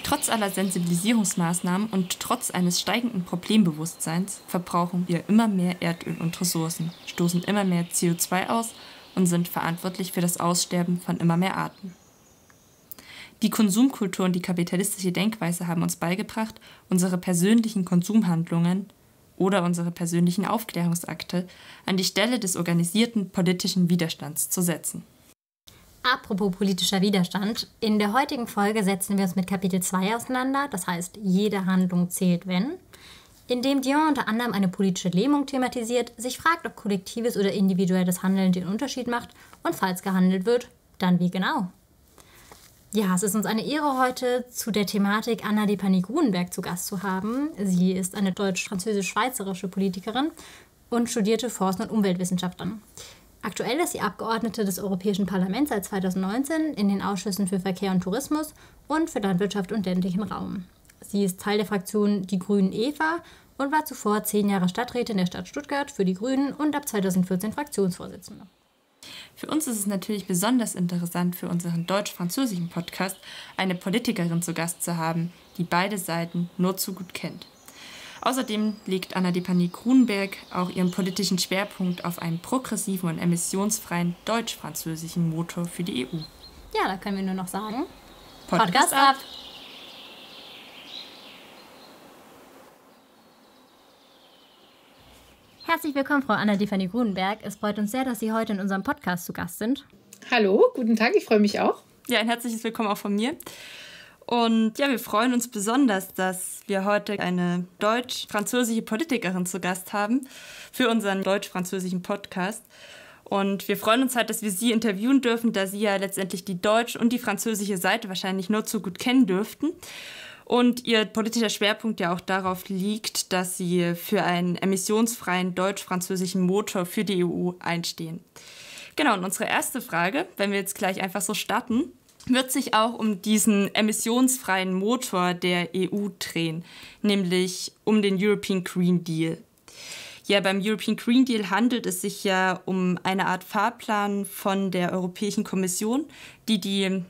Trotz aller Sensibilisierungsmaßnahmen und trotz eines steigenden Problembewusstseins verbrauchen wir immer mehr Erdöl und Ressourcen, stoßen immer mehr CO2 aus und sind verantwortlich für das Aussterben von immer mehr Arten. Die Konsumkultur und die kapitalistische Denkweise haben uns beigebracht, unsere persönlichen Konsumhandlungen oder unsere persönlichen Aufklärungsakte an die Stelle des organisierten politischen Widerstands zu setzen. Apropos politischer Widerstand, in der heutigen Folge setzen wir uns mit Kapitel 2 auseinander, das heißt, jede Handlung zählt, wenn, in dem Dion unter anderem eine politische Lähmung thematisiert, sich fragt, ob kollektives oder individuelles Handeln den Unterschied macht und falls gehandelt wird, dann wie genau. Ja, es ist uns eine Ehre, heute zu der Thematik Anna Depany-Gruenberg zu Gast zu haben. Sie ist eine deutsch-französisch-schweizerische Politikerin und studierte Forst- und Umweltwissenschaften. Aktuell ist sie Abgeordnete des Europäischen Parlaments seit 2019 in den Ausschüssen für Verkehr und Tourismus und für Landwirtschaft und ländlichen Raum. Sie ist Teil der Fraktion Die Grünen Eva und war zuvor 10 Jahre Stadträtin der Stadt Stuttgart für die Grünen und ab 2014 Fraktionsvorsitzende. Für uns ist es natürlich besonders interessant, für unseren deutsch-französischen Podcast eine Politikerin zu Gast zu haben, die beide Seiten nur zu gut kennt. Außerdem legt Anna Depany-Gruenberg auch ihren politischen Schwerpunkt auf einen progressiven und emissionsfreien deutsch-französischen Motor für die EU. Ja, da können wir nur noch sagen, Podcast ab! Herzlich willkommen, Frau Anna Depany-Gruenberg. Es freut uns sehr, dass Sie heute in unserem Podcast zu Gast sind. Hallo, guten Tag, ich freue mich auch. Ja, ein herzliches Willkommen auch von mir. Und ja, wir freuen uns besonders, dass wir heute eine deutsch-französische Politikerin zu Gast haben für unseren deutsch-französischen Podcast. Und wir freuen uns halt, dass wir sie interviewen dürfen, da sie ja letztendlich die deutsche und die französische Seite wahrscheinlich nur zu gut kennen dürften. Und ihr politischer Schwerpunkt ja auch darauf liegt, dass sie für einen emissionsfreien deutsch-französischen Motor für die EU einstehen. Genau, und unsere erste Frage, wenn wir jetzt gleich einfach so starten, wird sich auch um diesen emissionsfreien Motor der EU drehen, nämlich um den European Green Deal. Ja, beim European Green Deal handelt es sich ja um eine Art Fahrplan von der Europäischen Kommission, die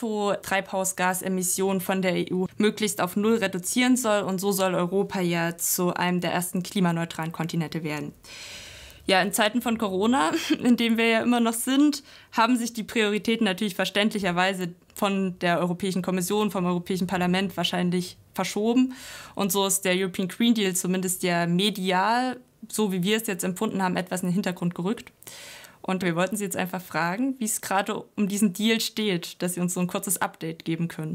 Netto-Treibhausgasemissionen von der EU möglichst auf 0 reduzieren soll. Und so soll Europa ja zu einem der ersten klimaneutralen Kontinente werden. Ja, in Zeiten von Corona, in denen wir ja immer noch sind, haben sich die Prioritäten natürlich verständlicherweise von der Europäischen Kommission, vom Europäischen Parlament wahrscheinlich verschoben. Und so ist der European Green Deal zumindest ja medial, so wie wir es jetzt empfunden haben, etwas in den Hintergrund gerückt. Und wir wollten Sie jetzt einfach fragen, wie es gerade um diesen Deal steht, dass Sie uns so ein kurzes Update geben können.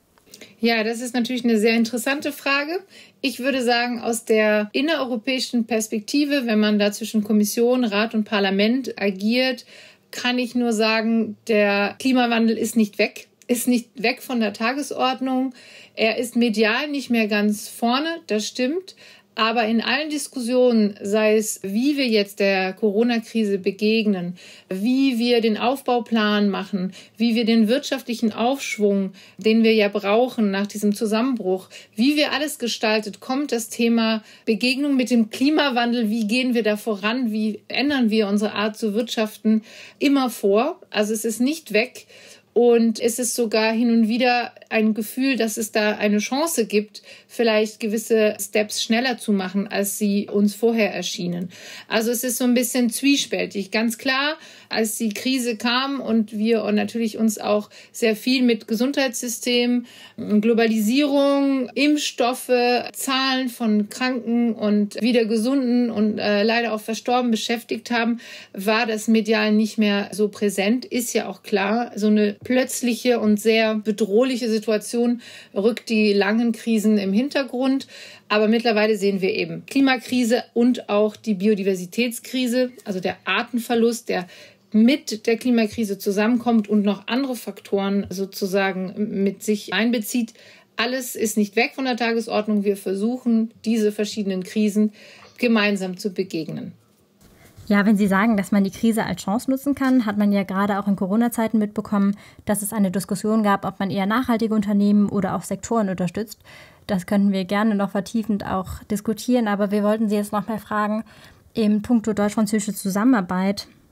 Ja, das ist natürlich eine sehr interessante Frage. Ich würde sagen, aus der innereuropäischen Perspektive, wenn man da zwischen Kommission, Rat und Parlament agiert, kann ich nur sagen, der Klimawandel ist nicht weg von der Tagesordnung. Er ist medial nicht mehr ganz vorne, das stimmt. Aber in allen Diskussionen, sei es, wie wir jetzt der Corona-Krise begegnen, wie wir den Aufbauplan machen, wie wir den wirtschaftlichen Aufschwung, den wir ja brauchen nach diesem Zusammenbruch, wie wir alles gestaltet, kommt das Thema Begegnung mit dem Klimawandel, wie gehen wir da voran, wie ändern wir unsere Art zu wirtschaften, immer vor. Also es ist nicht weg. Und es ist sogar hin und wieder ein Gefühl, dass es da eine Chance gibt, vielleicht gewisse Steps schneller zu machen, als sie uns vorher erschienen. Also es ist so ein bisschen zwiespältig. Ganz klar, als die Krise kam und wir natürlich uns auch sehr viel mit Gesundheitssystem, Globalisierung, Impfstoffe, Zahlen von Kranken und wieder Gesunden und leider auch Verstorben beschäftigt haben, war das medial nicht mehr so präsent. Ist ja auch klar, so eine plötzliche und sehr bedrohliche Situation rückt die langen Krisen im Hintergrund. Aber mittlerweile sehen wir eben Klimakrise und auch die Biodiversitätskrise, also der Artenverlust, der mit der Klimakrise zusammenkommt und noch andere Faktoren sozusagen mit sich einbezieht. Alles ist nicht weg von der Tagesordnung. Wir versuchen, diese verschiedenen Krisen gemeinsam zu begegnen. Ja, wenn Sie sagen, dass man die Krise als Chance nutzen kann, hat man ja gerade auch in Corona-Zeiten mitbekommen, dass es eine Diskussion gab, ob man eher nachhaltige Unternehmen oder auch Sektoren unterstützt. Das könnten wir gerne noch vertiefend auch diskutieren, aber wir wollten Sie jetzt noch mal fragen, im puncto deutsch-französische Zusammenarbeit,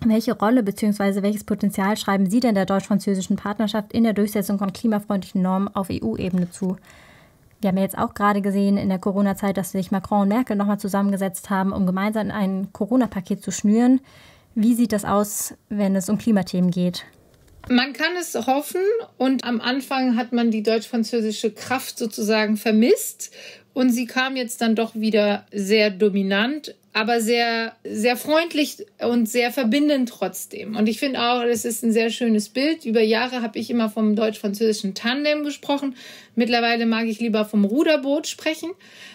Welche Rolle bzw. welches Potenzial schreiben Sie denn der deutsch-französischen Partnerschaft in der Durchsetzung von klimafreundlichen Normen auf EU-Ebene zu? Wir haben ja jetzt auch gerade gesehen in der Corona-Zeit, dass sich Macron und Merkel nochmal zusammengesetzt haben, um gemeinsam ein Corona-Paket zu schnüren. Wie sieht das aus, wenn es um Klimathemen geht? Man kann es hoffen, und am Anfang hat man die deutsch-französische Kraft sozusagen vermisst und sie kam jetzt dann doch wieder sehr dominant, aber sehr, sehr freundlich und sehr verbindend trotzdem. Und ich finde auch, das ist ein sehr schönes Bild. Über Jahre habe ich immer vom deutsch-französischen Tandem gesprochen. Mittlerweile mag ich lieber vom Ruderboot sprechen,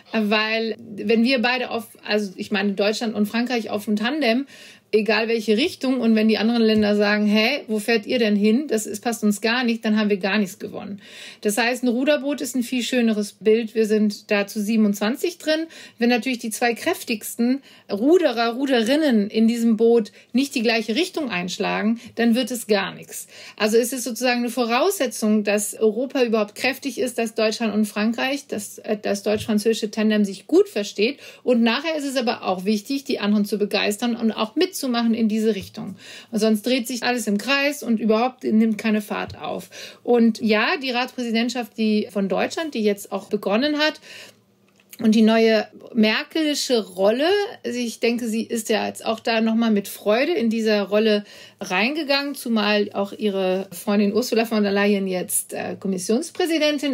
weil wenn wir beide also ich meine Deutschland und Frankreich auf dem Tandem, egal welche Richtung, und wenn die anderen Länder sagen, hey, wo fährt ihr denn hin? Passt uns gar nicht, dann haben wir gar nichts gewonnen. Das heißt, ein Ruderboot ist ein viel schöneres Bild. Wir sind da zu 27 drin. Wenn natürlich die zwei kräftigsten Ruderer, Ruderinnen in diesem Boot nicht die gleiche Richtung einschlagen, dann wird es gar nichts. Also ist es sozusagen eine Voraussetzung, dass Europa überhaupt kräftig ist, dass Deutschland und Frankreich, dass das deutsch-französische Tandem sich gut versteht. Und nachher ist es aber auch wichtig, die anderen zu begeistern und auch mitzumachen in diese Richtung. Und sonst dreht sich alles im Kreis und überhaupt nimmt keine Fahrt auf. Und ja, die Ratspräsidentschaft, die von Deutschland, die jetzt auch begonnen hat, und die neue merkelische Rolle, ich denke, sie ist ja jetzt auch da nochmal mit Freude in dieser Rolle reingegangen, zumal auch ihre Freundin Ursula von der Leyen jetzt Kommissionspräsidentin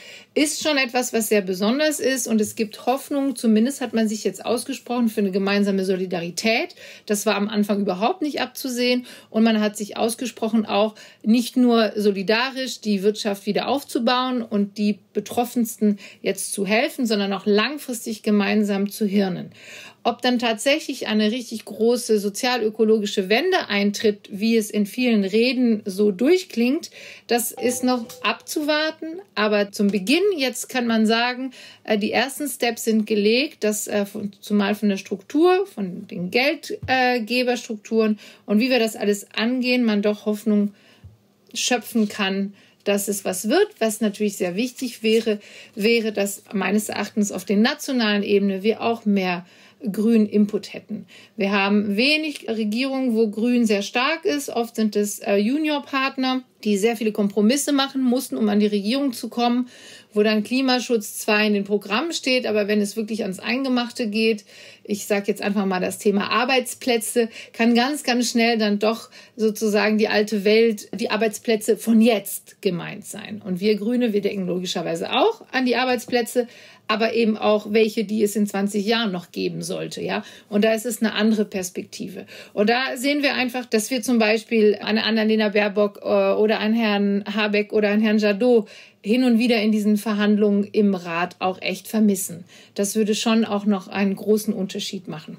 ist schon etwas, was sehr besonders ist, und es gibt Hoffnung, zumindest hat man sich jetzt ausgesprochen für eine gemeinsame Solidarität. Das war am Anfang überhaupt nicht abzusehen, und man hat sich ausgesprochen, auch nicht nur solidarisch die Wirtschaft wieder aufzubauen und die Betroffensten jetzt zu helfen, sondern auch langfristig gemeinsam zu hirnen. Ob dann tatsächlich eine richtig große sozial-ökologische Wende eintritt, wie es in vielen Reden so durchklingt, das ist noch abzuwarten. Aber zum Beginn jetzt kann man sagen, die ersten Steps sind gelegt, dass zumal von der Struktur, von den Geldgeberstrukturen und wie wir das alles angehen, man doch Hoffnung schöpfen kann, dass es was wird. Was natürlich sehr wichtig wäre, dass meines Erachtens auf der nationalen Ebene wir auch mehr grünen Input hätten. Wir haben wenig Regierungen, wo Grün sehr stark ist. Oft sind es Juniorpartner, die sehr viele Kompromisse machen mussten, um an die Regierung zu kommen, wo dann Klimaschutz zwar in den Programmen steht, aber wenn es wirklich ans Eingemachte geht, ich sage jetzt einfach mal das Thema Arbeitsplätze, kann ganz, ganz schnell dann doch sozusagen die alte Welt, die Arbeitsplätze von jetzt gemeint sein. Und wir Grüne, wir denken logischerweise auch an die Arbeitsplätze, aber eben auch welche, die es in 20 Jahren noch geben sollte, ja. Und da ist es eine andere Perspektive. Und da sehen wir einfach, dass wir zum Beispiel eine Annalena Baerbock oder einen Herrn Habeck oder einen Herrn Jadot hin und wieder in diesen Verhandlungen im Rat auch echt vermissen. Das würde schon auch noch einen großen Unterschied machen.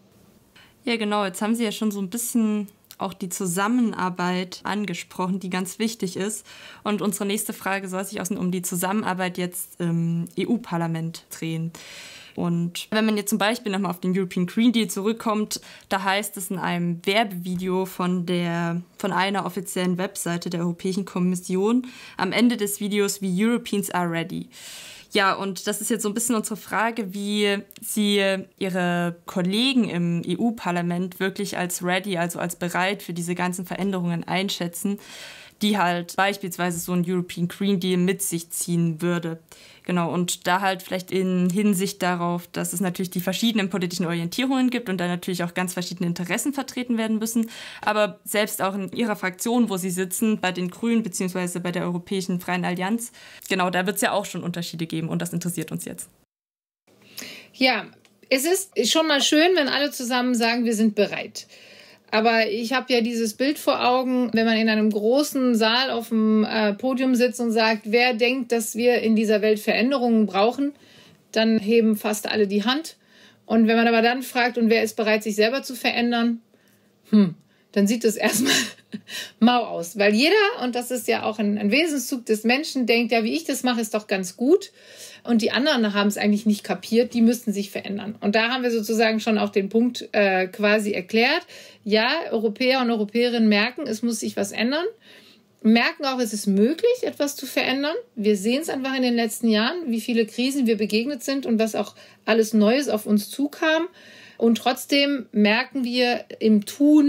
Ja, genau. Jetzt haben Sie ja schon so ein bisschen auch die Zusammenarbeit angesprochen, die ganz wichtig ist. Und unsere nächste Frage soll sich um die Zusammenarbeit jetzt im EU-Parlament drehen. Und wenn man jetzt zum Beispiel nochmal auf den European Green Deal zurückkommt, da heißt es in einem Werbevideo von einer offiziellen Webseite der Europäischen Kommission am Ende des Videos, wie Europeans are ready. Ja, und das ist jetzt so ein bisschen unsere Frage, wie Sie Ihre Kollegen im EU-Parlament wirklich als ready, also als bereit für diese ganzen Veränderungen einschätzen, die halt beispielsweise so ein European Green Deal mit sich ziehen würde. Genau, und da halt vielleicht in Hinsicht darauf, dass es natürlich die verschiedenen politischen Orientierungen gibt und da natürlich auch ganz verschiedene Interessen vertreten werden müssen. Aber selbst auch in Ihrer Fraktion, wo Sie sitzen, bei den Grünen bzw. bei der Europäischen Freien Allianz, genau, da wird es ja auch schon Unterschiede geben und das interessiert uns jetzt. Ja, es ist schon mal schön, wenn alle zusammen sagen, wir sind bereit. Aber ich habe ja dieses Bild vor Augen, wenn man in einem großen Saal auf dem Podium sitzt und sagt, wer denkt, dass wir in dieser Welt Veränderungen brauchen, dann heben fast alle die Hand. Und wenn man aber dann fragt, und wer ist bereit, sich selber zu verändern, dann sieht es erstmal mau aus. Weil jeder, und das ist ja auch ein Wesenszug des Menschen, denkt, ja, wie ich das mache, ist doch ganz gut. Und die anderen haben es eigentlich nicht kapiert, die müssten sich verändern. Und da haben wir sozusagen schon auch den Punkt quasi erklärt. Ja, Europäer und Europäerinnen merken, es muss sich was ändern. Merken auch, es ist möglich, etwas zu verändern. Wir sehen es einfach in den letzten Jahren, wie viele Krisen wir begegnet sind und was auch alles Neues auf uns zukam. Und trotzdem merken wir im Tun,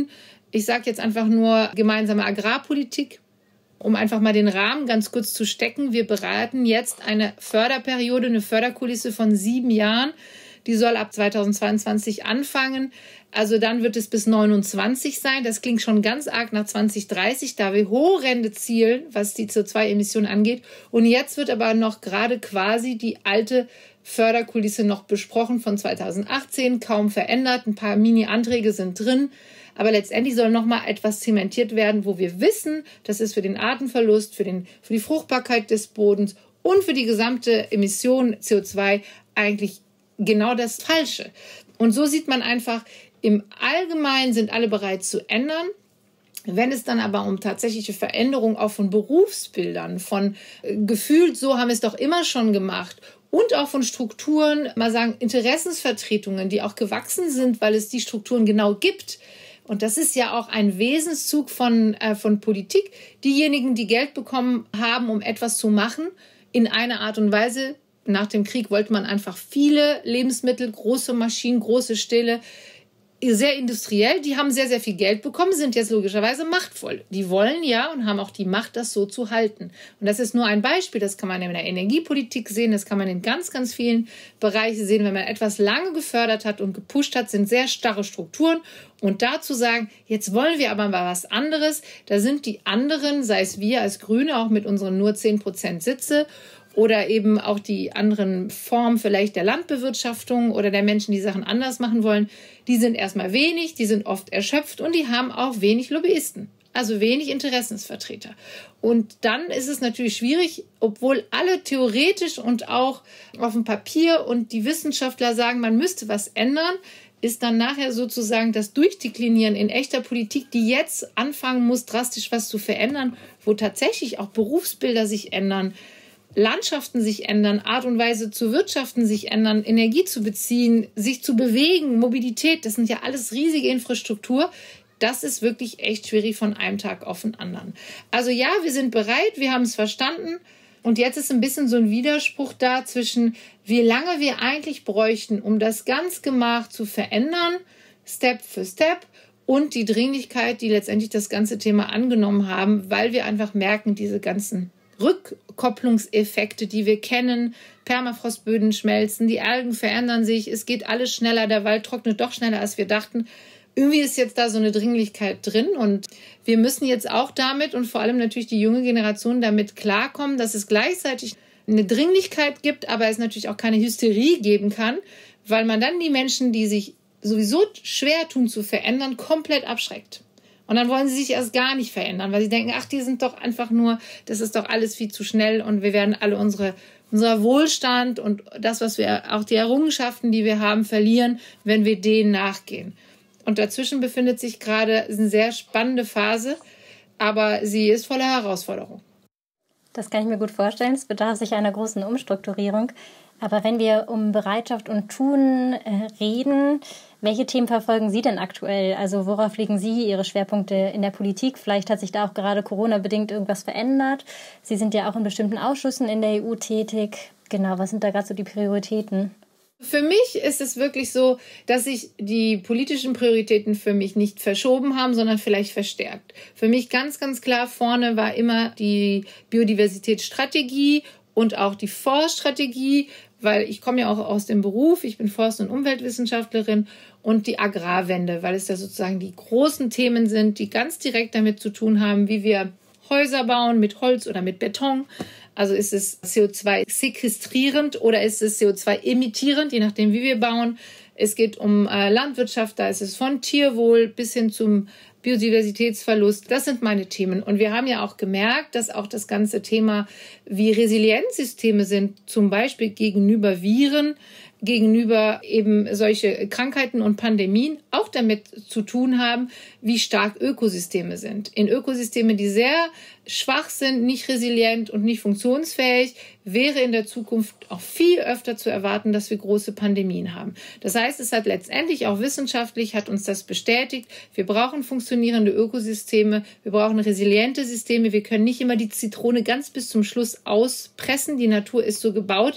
Ich sage jetzt einfach nur gemeinsame Agrarpolitik, um einfach mal den Rahmen ganz kurz zu stecken. Wir beraten jetzt eine Förderperiode, eine Förderkulisse von 7 Jahren. Die soll ab 2022 anfangen. Also dann wird es bis 2029 sein. Das klingt schon ganz arg nach 2030, da wir horrende zielen, was die CO2-Emissionen angeht. Und jetzt wird aber noch gerade quasi die alte Förderkulisse noch besprochen von 2018, kaum verändert. Ein paar Mini-Anträge sind drin. Aber letztendlich soll noch mal etwas zementiert werden, wo wir wissen, das ist für den Artenverlust, für die Fruchtbarkeit des Bodens und für die gesamte Emission CO2 eigentlich genau das Falsche. Und so sieht man einfach, im Allgemeinen sind alle bereit zu ändern. Wenn es dann aber um tatsächliche Veränderungen auch von Berufsbildern, von gefühlt, so haben wir es doch immer schon gemacht, und auch von Strukturen, mal sagen, Interessensvertretungen, die auch gewachsen sind, weil es die Strukturen genau gibt. Und das ist ja auch ein Wesenszug von Politik. Diejenigen, die Geld bekommen haben, um etwas zu machen, in einer Art und Weise. Nach dem Krieg wollte man einfach viele Lebensmittel, große Maschinen, große Ställe, sehr industriell. Die haben sehr, sehr viel Geld bekommen, sind jetzt logischerweise machtvoll. Die wollen ja und haben auch die Macht, das so zu halten. Und das ist nur ein Beispiel. Das kann man in der Energiepolitik sehen. Das kann man in ganz, ganz vielen Bereichen sehen. Wenn man etwas lange gefördert hat und gepusht hat, sind sehr starre Strukturen. Und dazu sagen, jetzt wollen wir aber mal was anderes. Da sind die anderen, sei es wir als Grüne, auch mit unseren nur 10% Sitze, oder eben auch die anderen Formen vielleicht der Landbewirtschaftung oder der Menschen, die Sachen anders machen wollen, die sind erstmal wenig, die sind oft erschöpft und die haben auch wenig Lobbyisten, also wenig Interessensvertreter. Und dann ist es natürlich schwierig, obwohl alle theoretisch und auch auf dem Papier und die Wissenschaftler sagen, man müsste was ändern, ist dann nachher sozusagen das Durchdeklinieren in echter Politik, die jetzt anfangen muss, drastisch was zu verändern, wo tatsächlich auch Berufsbilder sich ändern, Landschaften sich ändern, Art und Weise zu wirtschaften sich ändern, Energie zu beziehen, sich zu bewegen, Mobilität, das sind ja alles riesige Infrastruktur. Das ist wirklich echt schwierig von einem Tag auf den anderen. Also ja, wir sind bereit, wir haben es verstanden. Und jetzt ist ein bisschen so ein Widerspruch da zwischen, wie lange wir eigentlich bräuchten, um das ganz Gemach zu verändern, Step für Step, und die Dringlichkeit, die letztendlich das ganze Thema angenommen haben, weil wir einfach merken, diese ganzen Rückkopplungseffekte, die wir kennen, Permafrostböden schmelzen, die Algen verändern sich, es geht alles schneller, der Wald trocknet doch schneller, als wir dachten. Irgendwie ist jetzt da so eine Dringlichkeit drin und wir müssen jetzt auch damit und vor allem natürlich die junge Generation damit klarkommen, dass es gleichzeitig eine Dringlichkeit gibt, aber es natürlich auch keine Hysterie geben kann, weil man dann die Menschen, die sich sowieso schwer tun zu verändern, komplett abschreckt. Und dann wollen sie sich erst gar nicht verändern, weil sie denken, ach, die sind doch einfach nur, das ist doch alles viel zu schnell und wir werden alle unser Wohlstand und das, was wir, auch die Errungenschaften, die wir haben, verlieren, wenn wir denen nachgehen. Und dazwischen befindet sich gerade eine sehr spannende Phase, aber sie ist voller Herausforderung. Das kann ich mir gut vorstellen. Es bedarf sich einer großen Umstrukturierung. Aber wenn wir um Bereitschaft und Tun reden, welche Themen verfolgen Sie denn aktuell? Also worauf legen Sie Ihre Schwerpunkte in der Politik? Vielleicht hat sich da auch gerade Corona-bedingt irgendwas verändert. Sie sind ja auch in bestimmten Ausschüssen in der EU tätig. Genau, was sind da gerade so die Prioritäten? Für mich ist es wirklich so, dass sich die politischen Prioritäten für mich nicht verschoben haben, sondern vielleicht verstärkt. Für mich ganz, ganz klar vorne war immer die Biodiversitätsstrategie und auch die Forststrategie, weil ich komme ja auch aus dem Beruf, ich bin Forst- und Umweltwissenschaftlerin, und die Agrarwende, weil es ja sozusagen die großen Themen sind, die ganz direkt damit zu tun haben, wie wir Häuser bauen mit Holz oder mit Beton. Also ist es CO2-sequestrierend oder ist es CO2-emittierend, je nachdem, wie wir bauen. Es geht um Landwirtschaft, da ist es von Tierwohl bis hin zum Biodiversitätsverlust. Das sind meine Themen. Und wir haben ja auch gemerkt, dass auch das ganze Thema, wie Resilienzsysteme sind, zum Beispiel gegenüber Viren, gegenüber eben solche Krankheiten und Pandemien auch damit zu tun haben, wie stark Ökosysteme sind. In Ökosysteme, die sehr schwach sind, nicht resilient und nicht funktionsfähig, wäre in der Zukunft auch viel öfter zu erwarten, dass wir große Pandemien haben. Das heißt, es hat letztendlich auch wissenschaftlich, hat uns das bestätigt, wir brauchen funktionierende Ökosysteme, wir brauchen resiliente Systeme, wir können nicht immer die Zitrone ganz bis zum Schluss auspressen, die Natur ist so gebaut,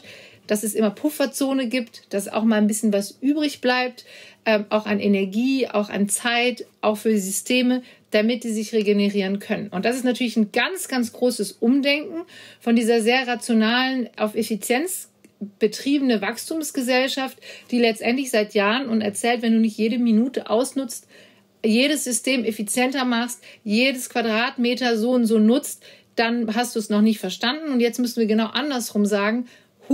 dass es immer Pufferzone gibt, dass auch mal ein bisschen was übrig bleibt, auch an Energie, auch an Zeit, auch für die Systeme, damit die sich regenerieren können. Und das ist natürlich ein ganz, ganz großes Umdenken von dieser sehr rationalen, auf Effizienz betriebene Wachstumsgesellschaft, die letztendlich seit Jahren und erzählt, wenn du nicht jede Minute ausnutzt, jedes System effizienter machst, jedes Quadratmeter so und so nutzt, dann hast du es noch nicht verstanden. Und jetzt müssen wir genau andersrum sagen,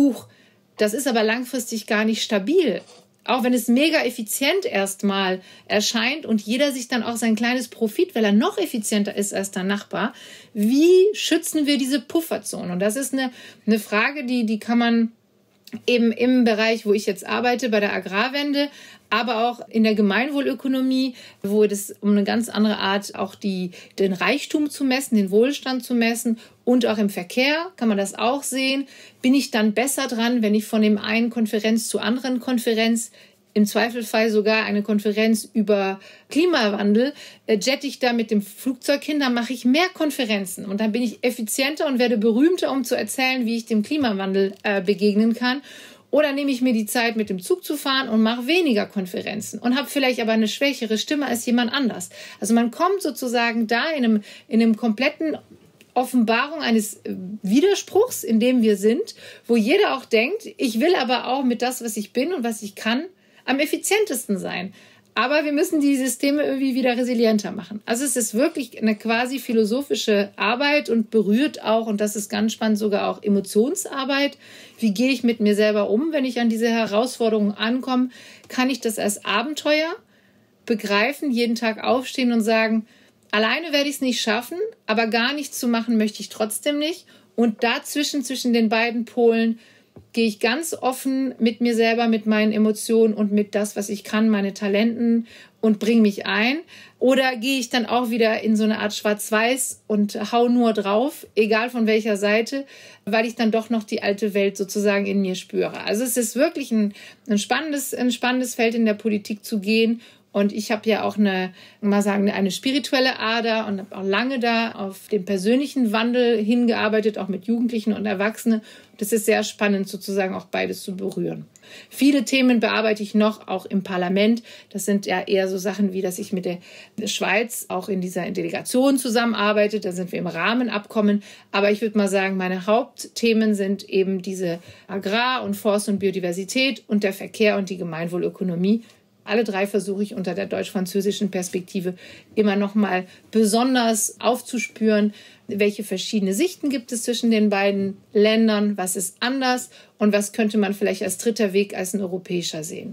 das ist aber langfristig gar nicht stabil. Auch wenn es mega effizient erstmal erscheint und jeder sich dann auch sein kleines Profit, weil er noch effizienter ist als der Nachbar, wie schützen wir diese Pufferzone? Und das ist eine Frage, die kann man eben im Bereich, wo ich jetzt arbeite, bei der Agrarwende, aber auch in der Gemeinwohlökonomie, wo es um eine ganz andere Art auch den Reichtum zu messen, den Wohlstand zu messen und auch im Verkehr kann man das auch sehen. Bin ich dann besser dran, wenn ich von dem einen Konferenz zur anderen Konferenz, im Zweifelfall sogar eine Konferenz über Klimawandel, jette ich da mit dem Flugzeug hin, dann mache ich mehr Konferenzen und dann bin ich effizienter und werde berühmter, um zu erzählen, wie ich dem Klimawandel begegnen kann. Oder nehme ich mir die Zeit, mit dem Zug zu fahren und mache weniger Konferenzen und habe vielleicht aber eine schwächere Stimme als jemand anders. Also man kommt sozusagen da in einem kompletten Offenbarung eines Widerspruchs, in dem wir sind, wo jeder auch denkt, ich will aber auch mit das, was ich bin und was ich kann, am effizientesten sein. Aber wir müssen die Systeme irgendwie wieder resilienter machen. Also es ist wirklich eine quasi philosophische Arbeit und berührt auch, und das ist ganz spannend, sogar auch Emotionsarbeit. Wie gehe ich mit mir selber um, wenn ich an diese Herausforderungen ankomme? Kann ich das als Abenteuer begreifen, jeden Tag aufstehen und sagen, alleine werde ich es nicht schaffen, aber gar nichts zu machen möchte ich trotzdem nicht. Und dazwischen, zwischen den beiden Polen, gehe ich ganz offen mit mir selber, mit meinen Emotionen und mit das, was ich kann, meine Talenten und bringe mich ein? Oder gehe ich dann auch wieder in so eine Art Schwarz-Weiß und hau nur drauf, egal von welcher Seite, weil ich dann doch noch die alte Welt sozusagen in mir spüre? Also es ist wirklich ein spannendes Feld in der Politik zu gehen. Und ich habe ja auch eine spirituelle Ader und habe auch lange da auf den persönlichen Wandel hingearbeitet, auch mit Jugendlichen und Erwachsenen. Das ist sehr spannend, sozusagen auch beides zu berühren. Viele Themen bearbeite ich noch, auch im Parlament. Das sind ja eher so Sachen wie, dass ich mit der Schweiz auch in dieser Delegation zusammenarbeite. Da sind wir im Rahmenabkommen. Aber ich würde mal sagen, meine Hauptthemen sind eben diese Agrar- und Forst- und Biodiversität und der Verkehr und die Gemeinwohlökonomie. Alle drei versuche ich unter der deutsch-französischen Perspektive immer noch mal besonders aufzuspüren, welche verschiedene Sichten gibt es zwischen den beiden Ländern, was ist anders und was könnte man vielleicht als dritter Weg als ein europäischer sehen.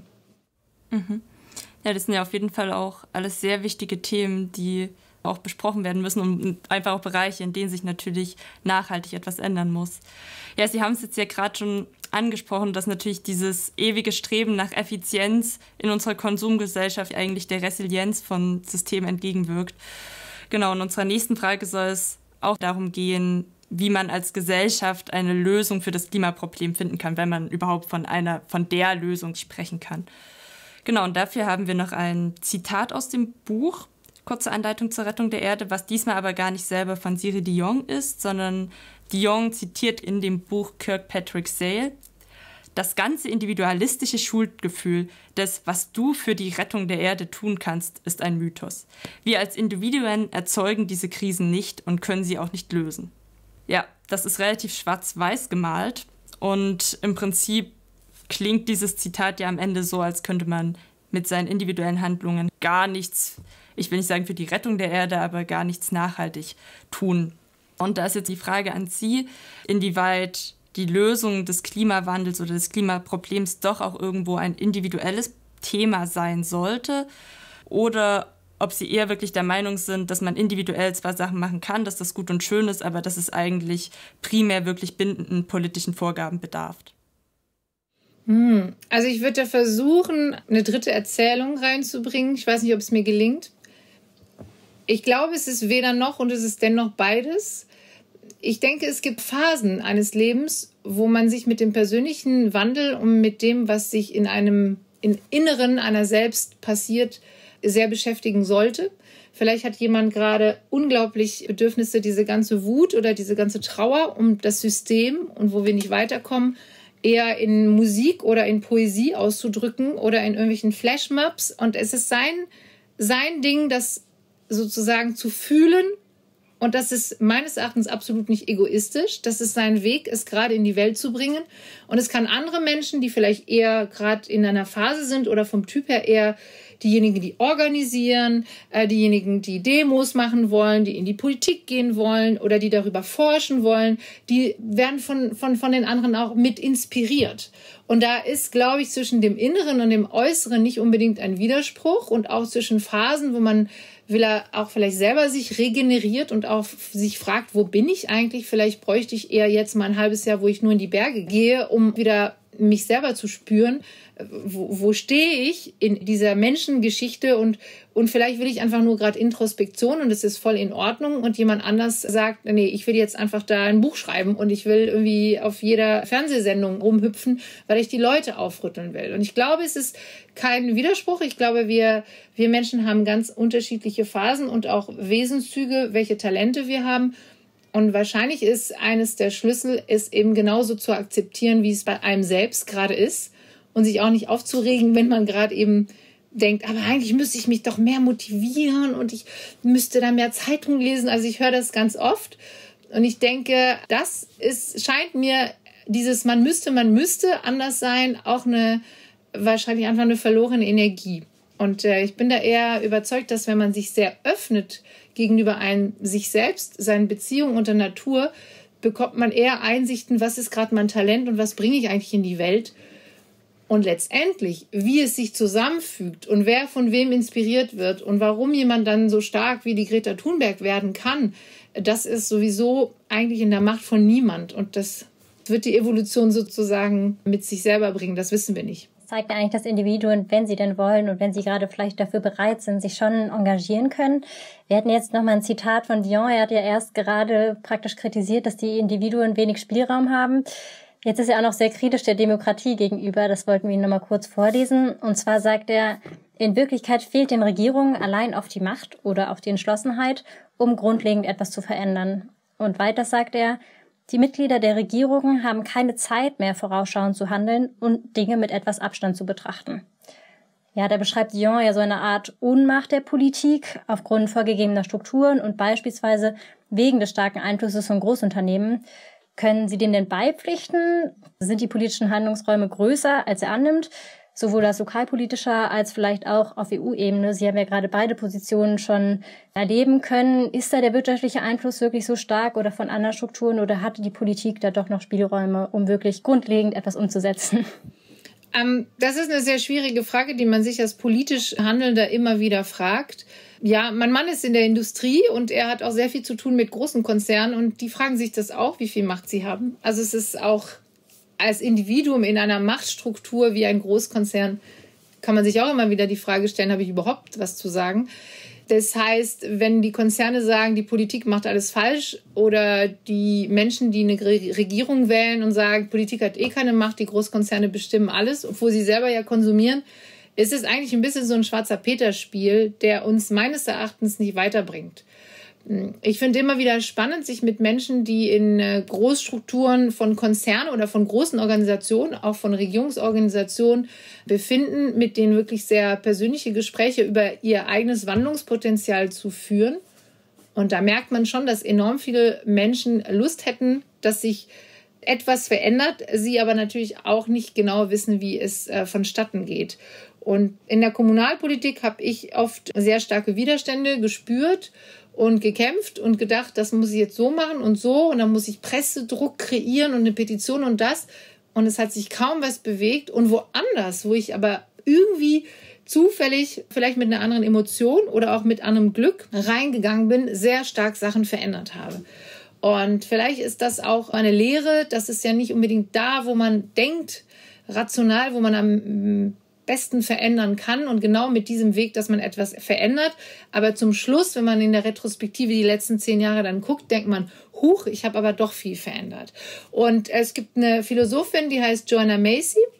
Mhm. Ja, das sind ja auf jeden Fall auch alles sehr wichtige Themen, die auch besprochen werden müssen und einfach auch Bereiche, in denen sich natürlich nachhaltig etwas ändern muss. Ja, Sie haben es jetzt ja gerade schon angesprochen, dass natürlich dieses ewige Streben nach Effizienz in unserer Konsumgesellschaft eigentlich der Resilienz von Systemen entgegenwirkt. Genau, in unserer nächsten Frage soll es auch darum gehen, wie man als Gesellschaft eine Lösung für das Klimaproblem finden kann, wenn man überhaupt von der Lösung sprechen kann. Genau, und dafür haben wir noch ein Zitat aus dem Buch, Kurze Anleitung zur Rettung der Erde, was diesmal aber gar nicht selber von Cyril Dion ist, sondern Dion zitiert in dem Buch Kirkpatrick Sale: Das ganze individualistische Schuldgefühl des, was du für die Rettung der Erde tun kannst, ist ein Mythos. Wir als Individuen erzeugen diese Krisen nicht und können sie auch nicht lösen. Ja, das ist relativ schwarz-weiß gemalt und im Prinzip klingt dieses Zitat ja am Ende so, als könnte man mit seinen individuellen Handlungen gar nichts, ich will nicht sagen für die Rettung der Erde, aber gar nichts nachhaltig tun. Und da ist jetzt die Frage an Sie, inwieweit die Lösung des Klimawandels oder des Klimaproblems doch auch irgendwo ein individuelles Thema sein sollte oder ob Sie eher wirklich der Meinung sind, dass man individuell zwar Sachen machen kann, dass das gut und schön ist, aber dass es eigentlich primär wirklich bindenden politischen Vorgaben bedarf. Also ich würde da versuchen, eine dritte Erzählung reinzubringen. Ich weiß nicht, ob es mir gelingt. Ich glaube, es ist weder noch und es ist dennoch beides. Ich denke, es gibt Phasen eines Lebens, wo man sich mit dem persönlichen Wandel und mit dem, was sich im Inneren einer selbst passiert, sehr beschäftigen sollte. Vielleicht hat jemand gerade unglaublich Bedürfnisse, diese ganze Wut oder diese ganze Trauer um das System und wo wir nicht weiterkommen, eher in Musik oder in Poesie auszudrücken oder in irgendwelchen Flashmobs. Und es ist sein Ding, das sozusagen zu fühlen. Und das ist meines Erachtens absolut nicht egoistisch. Das ist sein Weg, es gerade in die Welt zu bringen. Und es kann andere Menschen, die vielleicht eher gerade in einer Phase sind oder vom Typ her eher diejenigen, die organisieren, diejenigen, die Demos machen wollen, die in die Politik gehen wollen oder die darüber forschen wollen, die werden von den anderen auch mit inspiriert. Und da ist, glaube ich, zwischen dem Inneren und dem Äußeren nicht unbedingt ein Widerspruch und auch zwischen Phasen, wo man will er auch vielleicht selber sich regeneriert und auch sich fragt, wo bin ich eigentlich? Vielleicht bräuchte ich eher jetzt mal ein halbes Jahr, wo ich nur in die Berge gehe, um wieder mich selber zu spüren. Wo stehe ich in dieser Menschengeschichte und vielleicht will ich einfach nur gerade Introspektion und es ist voll in Ordnung und jemand anders sagt, nee, ich will jetzt einfach da ein Buch schreiben und ich will irgendwie auf jeder Fernsehsendung rumhüpfen, weil ich die Leute aufrütteln will. Und ich glaube, es ist kein Widerspruch. Ich glaube, wir Menschen haben ganz unterschiedliche Phasen und auch Wesenszüge, welche Talente wir haben. Und wahrscheinlich ist eines der Schlüssel, es eben genauso zu akzeptieren, wie es bei einem selbst gerade ist und sich auch nicht aufzuregen, wenn man gerade eben denkt, aber eigentlich müsste ich mich doch mehr motivieren und ich müsste da mehr Zeitung lesen. Also ich höre das ganz oft und ich denke, scheint mir dieses man müsste anders sein, auch wahrscheinlich einfach eine verlorene Energie. Und ich bin da eher überzeugt, dass wenn man sich sehr öffnet gegenüber sich selbst, seinen Beziehungen und der Natur, bekommt man eher Einsichten, was ist gerade mein Talent und was bringe ich eigentlich in die Welt. Und letztendlich, wie es sich zusammenfügt und wer von wem inspiriert wird und warum jemand dann so stark wie die Greta Thunberg werden kann, das ist sowieso eigentlich in der Macht von niemand. Und das wird die Evolution sozusagen mit sich selber bringen, das wissen wir nicht. Zeigt eigentlich, dass Individuen, wenn sie denn wollen und wenn sie gerade vielleicht dafür bereit sind, sich schon engagieren können. Wir hatten jetzt nochmal ein Zitat von Dion. Er hat ja erst gerade praktisch kritisiert, dass die Individuen wenig Spielraum haben. Jetzt ist er auch noch sehr kritisch der Demokratie gegenüber. Das wollten wir Ihnen nochmal kurz vorlesen. Und zwar sagt er, in Wirklichkeit fehlt den Regierungen allein auf die Macht oder auf die Entschlossenheit, um grundlegend etwas zu verändern. Und weiter sagt er, die Mitglieder der Regierungen haben keine Zeit mehr, vorausschauend zu handeln und Dinge mit etwas Abstand zu betrachten. Ja, da beschreibt Dion ja so eine Art Ohnmacht der Politik aufgrund vorgegebener Strukturen und beispielsweise wegen des starken Einflusses von Großunternehmen. Können Sie dem denn beipflichten? Sind die politischen Handlungsräume größer, als er annimmt? Sowohl als lokalpolitischer als vielleicht auch auf EU-Ebene. Sie haben ja gerade beide Positionen schon erleben können. Ist da der wirtschaftliche Einfluss wirklich so stark oder von anderen Strukturen oder hatte die Politik da doch noch Spielräume, um wirklich grundlegend etwas umzusetzen? Das ist eine sehr schwierige Frage, die man sich als politisch Handelnder immer wieder fragt. Ja, mein Mann ist in der Industrie und er hat auch sehr viel zu tun mit großen Konzernen und die fragen sich das auch, wie viel Macht sie haben. Also es ist auch als Individuum in einer Machtstruktur wie ein Großkonzern kann man sich auch immer wieder die Frage stellen, habe ich überhaupt was zu sagen? Das heißt, wenn die Konzerne sagen, die Politik macht alles falsch oder die Menschen, die eine Regierung wählen und sagen, Politik hat eh keine Macht, die Großkonzerne bestimmen alles, obwohl sie selber ja konsumieren, ist es eigentlich ein bisschen so ein Schwarzer-Peter-Spiel, der uns meines Erachtens nicht weiterbringt. Ich finde immer wieder spannend, sich mit Menschen, die in Großstrukturen von Konzernen oder von großen Organisationen, auch von Regierungsorganisationen befinden, mit denen wirklich sehr persönliche Gespräche über ihr eigenes Wandlungspotenzial zu führen. Und da merkt man schon, dass enorm viele Menschen Lust hätten, dass sich etwas verändert, sie aber natürlich auch nicht genau wissen, wie es vonstatten geht. Und in der Kommunalpolitik habe ich oft sehr starke Widerstände gespürt und gekämpft und gedacht, das muss ich jetzt so machen und so und dann muss ich Pressedruck kreieren und eine Petition und das. Und es hat sich kaum was bewegt. Und woanders, wo ich aber irgendwie zufällig, vielleicht mit einer anderen Emotion oder auch mit anderem Glück reingegangen bin, sehr stark Sachen verändert habe. Und vielleicht ist das auch eine Lehre, das ist ja nicht unbedingt da, wo man denkt, rational, wo man am besten verändern kann und genau mit diesem Weg, dass man etwas verändert. Aber zum Schluss, wenn man in der Retrospektive die letzten 10 Jahre dann guckt, denkt man, huch, ich habe aber doch viel verändert. Und es gibt eine Philosophin, die heißt Joanna Macy.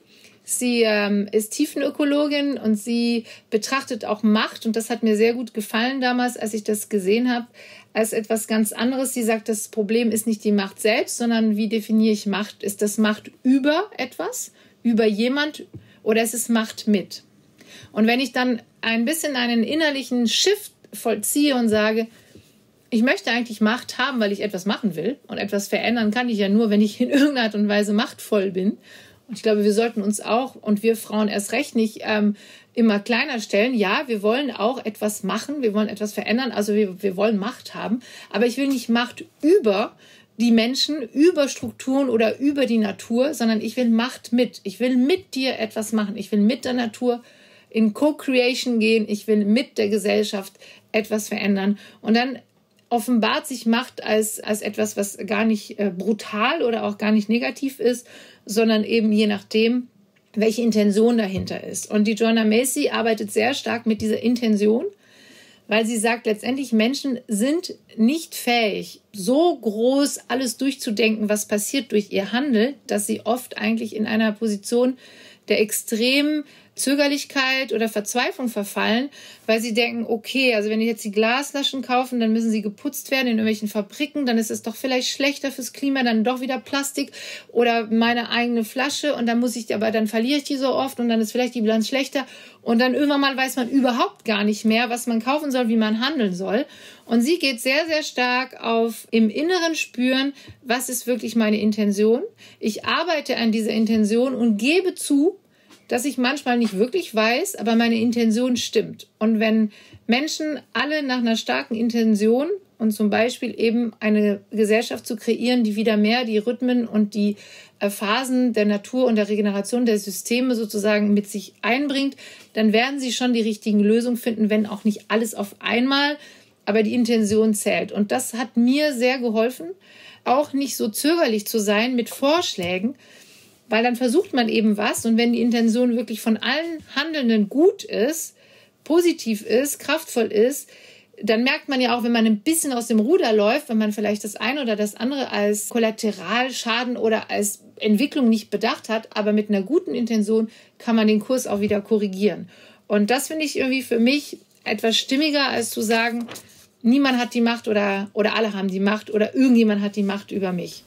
Sie ist Tiefenökologin und sie betrachtet auch Macht, und das hat mir sehr gut gefallen damals, als ich das gesehen habe, als etwas ganz anderes. Sie sagt, das Problem ist nicht die Macht selbst, sondern wie definiere ich Macht? Ist das Macht über etwas, über jemand, oder ist es Macht mit? Und wenn ich dann ein bisschen einen innerlichen Shift vollziehe und sage, ich möchte eigentlich Macht haben, weil ich etwas machen will, und etwas verändern kann ich ja nur, wenn ich in irgendeiner Art und Weise machtvoll bin. Und ich glaube, wir sollten uns auch, und wir Frauen erst recht nicht, immer kleiner stellen. Ja, wir wollen auch etwas machen, wir wollen etwas verändern, also wir wollen Macht haben. Aber ich will nicht Macht über die Menschen, über Strukturen oder über die Natur, sondern ich will Macht mit. Ich will mit dir etwas machen. Ich will mit der Natur in Co-Creation gehen. Ich will mit der Gesellschaft etwas verändern. Und dann offenbart sich Macht als etwas, was gar nicht brutal oder auch gar nicht negativ ist, sondern eben je nachdem, welche Intention dahinter ist. Und die Joanna Macy arbeitet sehr stark mit dieser Intention, weil sie sagt, letztendlich Menschen sind nicht fähig, so groß alles durchzudenken, was passiert durch ihr Handeln, dass sie oft eigentlich in einer Position der extremen Zögerlichkeit oder Verzweiflung verfallen, weil sie denken, okay, also wenn die jetzt die Glasflaschen kaufen, dann müssen sie geputzt werden in irgendwelchen Fabriken, dann ist es doch vielleicht schlechter fürs Klima, dann doch wieder Plastik oder meine eigene Flasche, und dann dann verliere ich die so oft und dann ist vielleicht die Bilanz schlechter, und dann irgendwann mal weiß man überhaupt gar nicht mehr, was man kaufen soll, wie man handeln soll. Und sie geht sehr, sehr stark auf im Inneren spüren, was ist wirklich meine Intention. Ich arbeite an dieser Intention und gebe zu, dass ich manchmal nicht wirklich weiß, aber meine Intention stimmt. Und wenn Menschen alle nach einer starken Intention und zum Beispiel eben eine Gesellschaft zu kreieren, die wieder mehr die Rhythmen und die Phasen der Natur und der Regeneration der Systeme sozusagen mit sich einbringt, dann werden sie schon die richtigen Lösungen finden, wenn auch nicht alles auf einmal, aber die Intention zählt. Und das hat mir sehr geholfen, auch nicht so zögerlich zu sein mit Vorschlägen, weil dann versucht man eben was, und wenn die Intention wirklich von allen Handelnden gut ist, positiv ist, kraftvoll ist, dann merkt man ja auch, wenn man ein bisschen aus dem Ruder läuft, wenn man vielleicht das eine oder das andere als Kollateralschaden oder als Entwicklung nicht bedacht hat, aber mit einer guten Intention kann man den Kurs auch wieder korrigieren. Und das finde ich irgendwie für mich etwas stimmiger, als zu sagen, niemand hat die Macht oder alle haben die Macht oder irgendjemand hat die Macht über mich.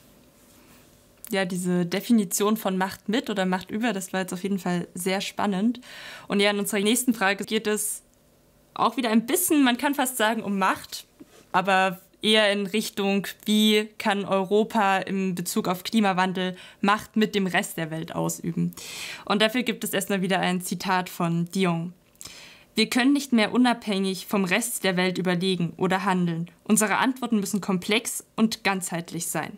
Ja, diese Definition von Macht mit oder Macht über, das war jetzt auf jeden Fall sehr spannend. Und ja, in unserer nächsten Frage geht es auch wieder ein bisschen, man kann fast sagen, um Macht, aber eher in Richtung, wie kann Europa in Bezug auf Klimawandel Macht mit dem Rest der Welt ausüben. Und dafür gibt es erstmal wieder ein Zitat von Dion. Wir können nicht mehr unabhängig vom Rest der Welt überlegen oder handeln. Unsere Antworten müssen komplex und ganzheitlich sein.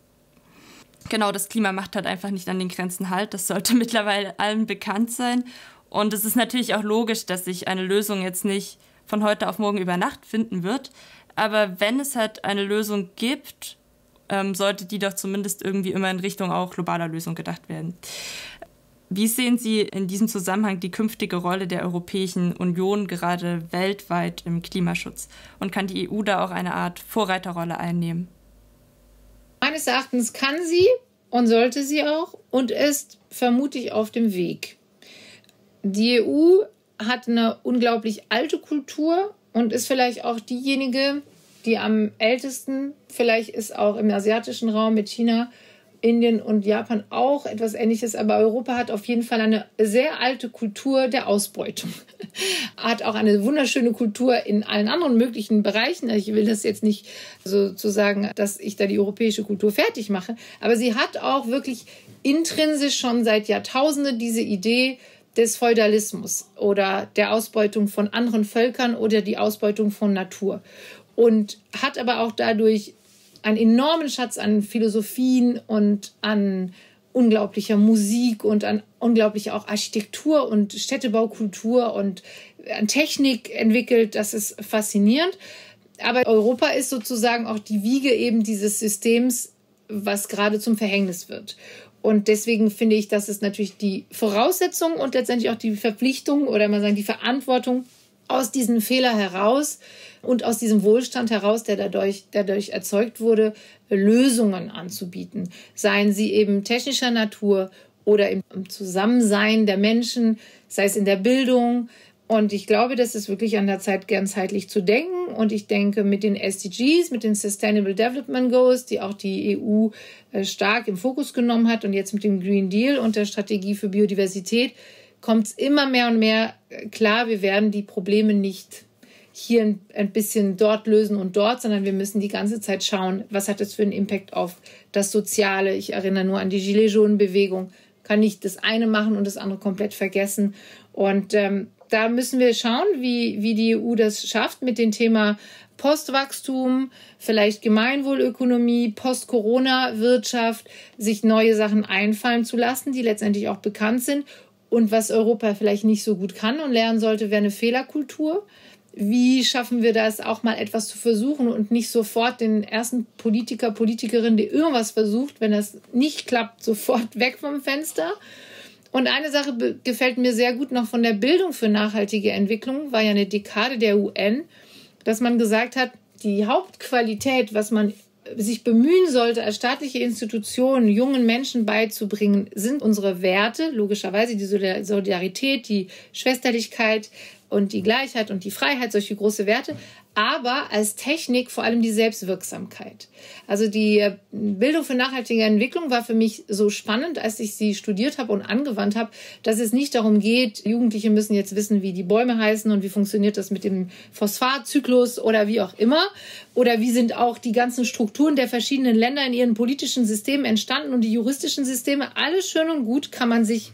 Genau, das Klima macht halt einfach nicht an den Grenzen Halt. Das sollte mittlerweile allen bekannt sein. Und es ist natürlich auch logisch, dass sich eine Lösung jetzt nicht von heute auf morgen über Nacht finden wird. Aber wenn es halt eine Lösung gibt, sollte die doch zumindest irgendwie immer in Richtung auch globaler Lösung gedacht werden. Wie sehen Sie in diesem Zusammenhang die künftige Rolle der Europäischen Union gerade weltweit im Klimaschutz? Und kann die EU da auch eine Art Vorreiterrolle einnehmen? Meines Erachtens kann sie und sollte sie auch und ist vermutlich auf dem Weg. Die EU hat eine unglaublich alte Kultur und ist vielleicht auch diejenige, die am ältesten, vielleicht ist auch im asiatischen Raum mit China, Indien und Japan auch etwas Ähnliches, aber Europa hat auf jeden Fall eine sehr alte Kultur der Ausbeutung. Hat auch eine wunderschöne Kultur in allen anderen möglichen Bereichen. Ich will das jetzt nicht sozusagen, dass ich da die europäische Kultur fertig mache, aber sie hat auch wirklich intrinsisch schon seit Jahrtausenden diese Idee des Feudalismus oder der Ausbeutung von anderen Völkern oder die Ausbeutung von Natur. Und hat aber auch dadurch einen enormen Schatz an Philosophien und an unglaublicher Musik und an unglaublicher auch Architektur und Städtebaukultur und an Technik entwickelt. Das ist faszinierend. Aber Europa ist sozusagen auch die Wiege eben dieses Systems, was gerade zum Verhängnis wird. Und deswegen finde ich, dass es natürlich die Voraussetzung und letztendlich auch die Verpflichtung oder mal sagen die Verantwortung aus diesem Fehler heraus und aus diesem Wohlstand heraus, der dadurch erzeugt wurde, Lösungen anzubieten. Seien sie eben technischer Natur oder im Zusammensein der Menschen, sei es in der Bildung. Und ich glaube, das ist wirklich an der Zeit, ganzheitlich zu denken. Und ich denke, mit den SDGs, mit den Sustainable Development Goals, die auch die EU stark im Fokus genommen hat, und jetzt mit dem Green Deal und der Strategie für Biodiversität, kommt es immer mehr und mehr klar, wir werden die Probleme nicht hier ein bisschen dort lösen und dort, sondern wir müssen die ganze Zeit schauen, was hat das für einen Impact auf das Soziale. Ich erinnere nur an die Gilets Jaunes-Bewegung. Kann nicht das eine machen und das andere komplett vergessen. Und da müssen wir schauen, wie die EU das schafft mit dem Thema Postwachstum, vielleicht Gemeinwohlökonomie, Post-Corona-Wirtschaft, sich neue Sachen einfallen zu lassen, die letztendlich auch bekannt sind. Und was Europa vielleicht nicht so gut kann und lernen sollte, wäre eine Fehlerkultur. Wie schaffen wir das, auch mal etwas zu versuchen und nicht sofort den ersten Politiker, Politikerin, der irgendwas versucht, wenn das nicht klappt, sofort weg vom Fenster. Und eine Sache gefällt mir sehr gut noch von der Bildung für nachhaltige Entwicklung, war ja eine Dekade der UN, dass man gesagt hat, die Hauptqualität, was man sich bemühen sollte, als staatliche Institution jungen Menschen beizubringen, sind unsere Werte, logischerweise die Solidarität, die Schwesterlichkeit und die Gleichheit und die Freiheit, solche große Werte, aber als Technik vor allem die Selbstwirksamkeit. Also die Bildung für nachhaltige Entwicklung war für mich so spannend, als ich sie studiert habe und angewandt habe, dass es nicht darum geht, Jugendliche müssen jetzt wissen, wie die Bäume heißen und wie funktioniert das mit dem Phosphatzyklus oder wie auch immer. Oder wie sind auch die ganzen Strukturen der verschiedenen Länder in ihren politischen Systemen entstanden und die juristischen Systeme. Alles schön und gut, kann man sich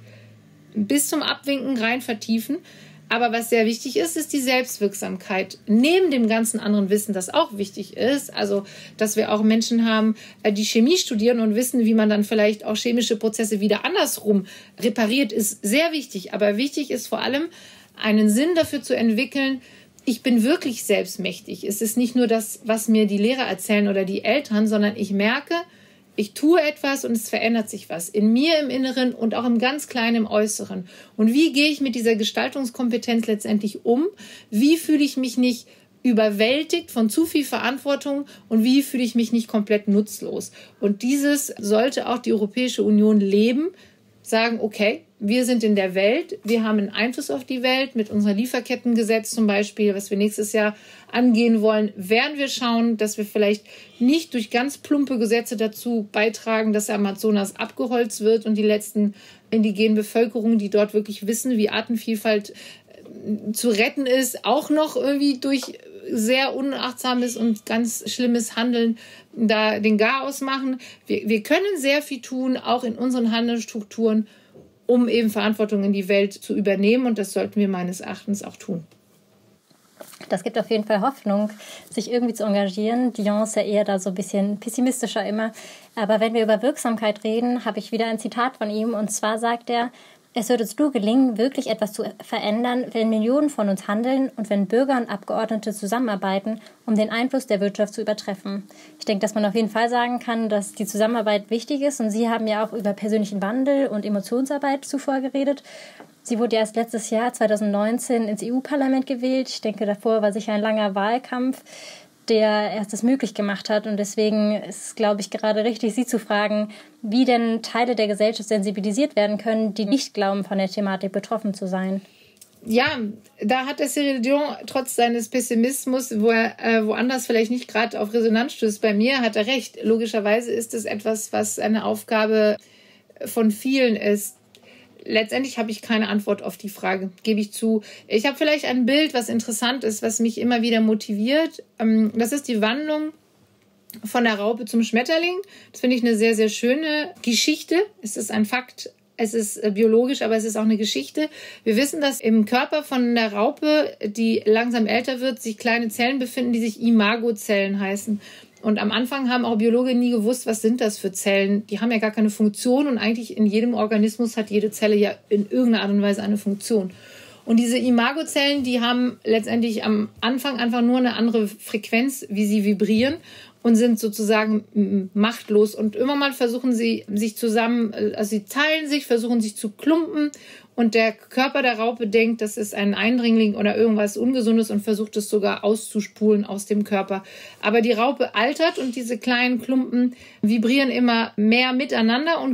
bis zum Abwinken rein vertiefen. Aber was sehr wichtig ist, ist die Selbstwirksamkeit. Neben dem ganzen anderen Wissen, das auch wichtig ist, also dass wir auch Menschen haben, die Chemie studieren und wissen, wie man dann vielleicht auch chemische Prozesse wieder andersrum repariert, ist sehr wichtig. Aber wichtig ist vor allem, einen Sinn dafür zu entwickeln, ich bin wirklich selbstmächtig. Es ist nicht nur das, was mir die Lehrer erzählen oder die Eltern, sondern ich merke, ich tue etwas und es verändert sich was in mir im Inneren und auch im ganz Kleinen im Äußeren. Und wie gehe ich mit dieser Gestaltungskompetenz letztendlich um? Wie fühle ich mich nicht überwältigt von zu viel Verantwortung und wie fühle ich mich nicht komplett nutzlos? Und dieses sollte auch die Europäische Union leben, sagen, okay, wir sind in der Welt, wir haben einen Einfluss auf die Welt mit unserem Lieferkettengesetz zum Beispiel, was wir nächstes Jahr angehen wollen, werden wir schauen, dass wir vielleicht nicht durch ganz plumpe Gesetze dazu beitragen, dass der Amazonas abgeholzt wird und die letzten indigenen Bevölkerungen, die dort wirklich wissen, wie Artenvielfalt zu retten ist, auch noch irgendwie durch sehr unachtsames und ganz schlimmes Handeln da den Garaus machen. Wir können sehr viel tun, auch in unseren Handelsstrukturen, um eben Verantwortung in die Welt zu übernehmen. Und das sollten wir meines Erachtens auch tun. Das gibt auf jeden Fall Hoffnung, sich irgendwie zu engagieren. Dion ist ja eher da so ein bisschen pessimistischer immer. Aber wenn wir über Wirksamkeit reden, habe ich wieder ein Zitat von ihm. Und zwar sagt er, es wird uns nur gelingen, wirklich etwas zu verändern, wenn Millionen von uns handeln und wenn Bürger und Abgeordnete zusammenarbeiten, um den Einfluss der Wirtschaft zu übertreffen. Ich denke, dass man auf jeden Fall sagen kann, dass die Zusammenarbeit wichtig ist. Und Sie haben ja auch über persönlichen Wandel und Emotionsarbeit zuvor geredet. Sie wurde erst letztes Jahr, 2019, ins EU-Parlament gewählt. Ich denke, davor war sicher ein langer Wahlkampf, der erst das möglich gemacht hat. Und deswegen ist, glaube ich, gerade richtig, Sie zu fragen, wie denn Teile der Gesellschaft sensibilisiert werden können, die nicht glauben, von der Thematik betroffen zu sein. Ja, da hat der Cyril Dion trotz seines Pessimismus, wo er woanders vielleicht nicht gerade auf Resonanz stößt, bei mir hat er recht. Logischerweise ist es etwas, was eine Aufgabe von vielen ist. Letztendlich habe ich keine Antwort auf die Frage, gebe ich zu. Ich habe vielleicht ein Bild, was interessant ist, was mich immer wieder motiviert. Das ist die Wandlung von der Raupe zum Schmetterling. Das finde ich eine sehr, sehr schöne Geschichte. Es ist ein Fakt, es ist biologisch, aber es ist auch eine Geschichte. Wir wissen, dass im Körper von der Raupe, die langsam älter wird, sich kleine Zellen befinden, die sich Imagozellen heißen. Und am Anfang haben auch Biologen nie gewusst, was sind das für Zellen. Die haben ja gar keine Funktion und eigentlich in jedem Organismus hat jede Zelle ja in irgendeiner Art und Weise eine Funktion. Und diese Imagozellen, die haben letztendlich am Anfang einfach nur eine andere Frequenz, wie sie vibrieren und sind sozusagen machtlos. Und immer mal versuchen sie sich zusammen, also sie teilen sich, versuchen sich zu klumpen. Und der Körper der Raupe denkt, das ist ein Eindringling oder irgendwas Ungesundes und versucht es sogar auszuspulen aus dem Körper. Aber die Raupe altert und diese kleinen Klumpen vibrieren immer mehr miteinander und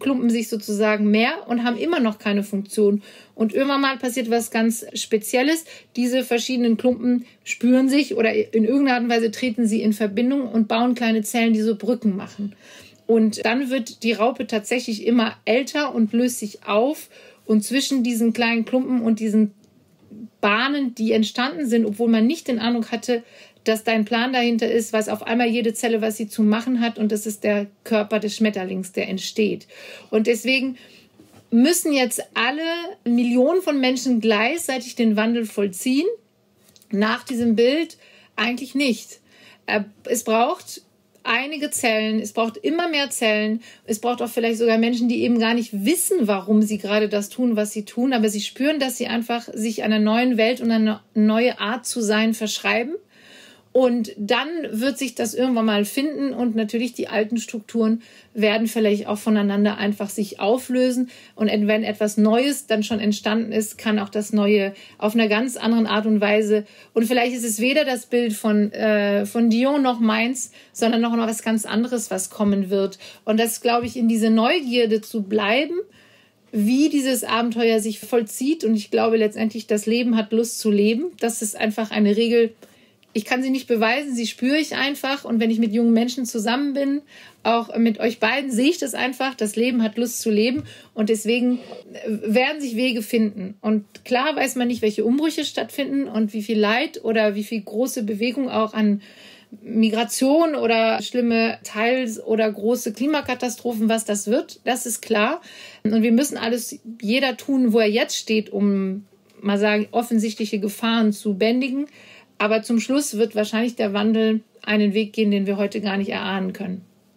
klumpen sich sozusagen mehr und haben immer noch keine Funktion. Und irgendwann mal passiert was ganz Spezielles. Diese verschiedenen Klumpen spüren sich oder in irgendeiner Art und Weise treten sie in Verbindung und bauen kleine Zellen, die so Brücken machen. Und dann wird die Raupe tatsächlich immer älter und löst sich auf. Und zwischen diesen kleinen Klumpen und diesen Bahnen, die entstanden sind, obwohl man nicht den Eindruck hatte, dass da ein Plan dahinter ist, weiß auf einmal jede Zelle, was sie zu machen hat. Und das ist der Körper des Schmetterlings, der entsteht. Und deswegen müssen jetzt alle Millionen von Menschen gleichzeitig den Wandel vollziehen. Nach diesem Bild eigentlich nicht. Es braucht einige Zellen, es braucht immer mehr Zellen, es braucht auch vielleicht sogar Menschen, die eben gar nicht wissen, warum sie gerade das tun, was sie tun, aber sie spüren, dass sie einfach sich einer neuen Welt und einer neue Art zu sein verschreiben. Und dann wird sich das irgendwann mal finden und natürlich die alten Strukturen werden vielleicht auch voneinander einfach sich auflösen. Und wenn etwas Neues dann schon entstanden ist, kann auch das Neue auf einer ganz anderen Art und Weise. Und vielleicht ist es weder das Bild von Dion noch meins, sondern noch was ganz anderes, was kommen wird. Und das, glaube ich, in diese Neugierde zu bleiben, wie dieses Abenteuer sich vollzieht. Und ich glaube letztendlich, das Leben hat Lust zu leben. Das ist einfach eine Regel. Ich kann sie nicht beweisen, sie spüre ich einfach. Und wenn ich mit jungen Menschen zusammen bin, auch mit euch beiden, sehe ich das einfach. Das Leben hat Lust zu leben. Und deswegen werden sich Wege finden. Und klar weiß man nicht, welche Umbrüche stattfinden und wie viel Leid oder wie viel große Bewegung auch an Migration oder schlimme Teils- oder große Klimakatastrophen, was das wird. Das ist klar. Und wir müssen alles, jeder tun, wo er jetzt steht, um, mal sagen, offensichtliche Gefahren zu bändigen. Aber zum Schluss wird wahrscheinlich der Wandel einen Weg gehen, den wir heute gar nicht erahnen können.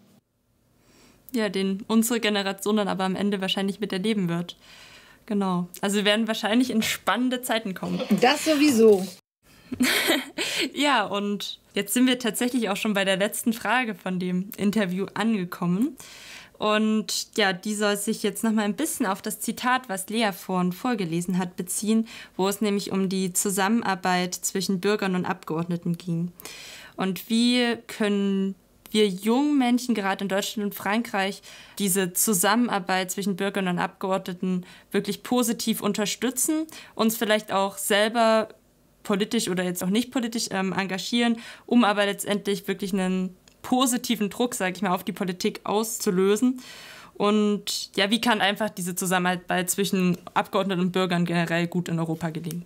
Ja, den unsere Generation dann aber am Ende wahrscheinlich miterleben wird. Genau. Also wir werden wahrscheinlich in spannende Zeiten kommen. Das sowieso. Ja, und jetzt sind wir tatsächlich auch schon bei der letzten Frage von dem Interview angekommen. Und ja, die soll sich jetzt noch mal ein bisschen auf das Zitat, was Lea vorhin vorgelesen hat, beziehen, wo es nämlich um die Zusammenarbeit zwischen Bürgern und Abgeordneten ging. Und wie können wir jungen Menschen, gerade in Deutschland und Frankreich, diese Zusammenarbeit zwischen Bürgern und Abgeordneten wirklich positiv unterstützen, uns vielleicht auch selber politisch oder jetzt auch nicht politisch engagieren, um aber letztendlich wirklich einen positiven Druck, sage ich mal, auf die Politik auszulösen. Und ja, wie kann einfach diese Zusammenarbeit zwischen Abgeordneten und Bürgern generell gut in Europa gelingen?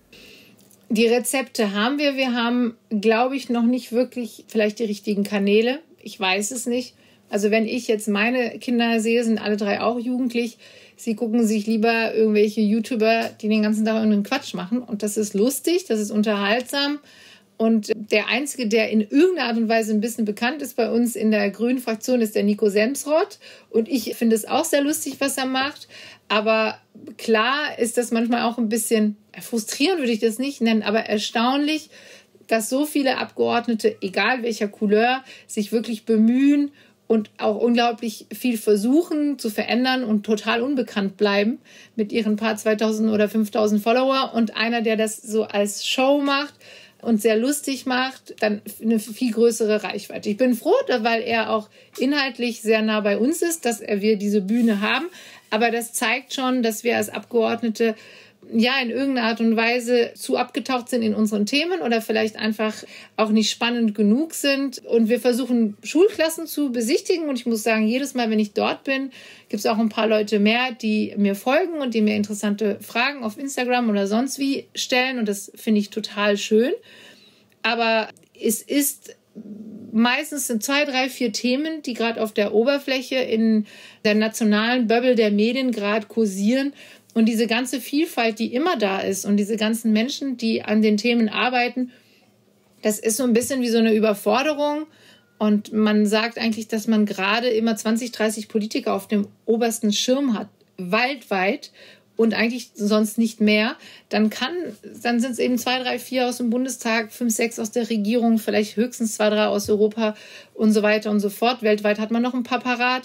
Die Rezepte haben wir. Wir haben, glaube ich, noch nicht wirklich vielleicht die richtigen Kanäle. Ich weiß es nicht. Also wenn ich jetzt meine Kinder sehe, sind alle drei auch jugendlich. Sie gucken sich lieber irgendwelche YouTuber, die den ganzen Tag irgendeinen Quatsch machen. Und das ist lustig, das ist unterhaltsam. Und der Einzige, der in irgendeiner Art und Weise ein bisschen bekannt ist bei uns in der grünen Fraktion, ist der Nico Semsrott. Und ich finde es auch sehr lustig, was er macht. Aber klar ist das manchmal auch ein bisschen frustrierend, würde ich das nicht nennen, aber erstaunlich, dass so viele Abgeordnete, egal welcher Couleur, sich wirklich bemühen und auch unglaublich viel versuchen zu verändern und total unbekannt bleiben mit ihren paar 2000 oder 5000 Follower. Und einer, der das so als Show macht und sehr lustig macht, dann eine viel größere Reichweite. Ich bin froh, weil er auch inhaltlich sehr nah bei uns ist, dass wir diese Bühne haben. Aber das zeigt schon, dass wir als Abgeordnete ja in irgendeiner Art und Weise zu abgetaucht sind in unseren Themen oder vielleicht einfach auch nicht spannend genug sind. Und wir versuchen, Schulklassen zu besichtigen. Und ich muss sagen, jedes Mal, wenn ich dort bin, gibt es auch ein paar Leute mehr, die mir folgen und die mir interessante Fragen auf Instagram oder sonst wie stellen. Und das finde ich total schön. Aber es ist meistens sind 2, 3, 4 Themen, die gerade auf der Oberfläche in der nationalen Bubble der Medien gerade kursieren. Und diese ganze Vielfalt, die immer da ist und diese ganzen Menschen, die an den Themen arbeiten, das ist so ein bisschen wie so eine Überforderung. Und man sagt eigentlich, dass man gerade immer 20, 30 Politiker auf dem obersten Schirm hat, weltweit und eigentlich sonst nicht mehr. Dann sind es eben 2, 3, 4 aus dem Bundestag, 5, 6 aus der Regierung, vielleicht höchstens 2, 3 aus Europa und so weiter und so fort. Weltweit hat man noch ein paar parat.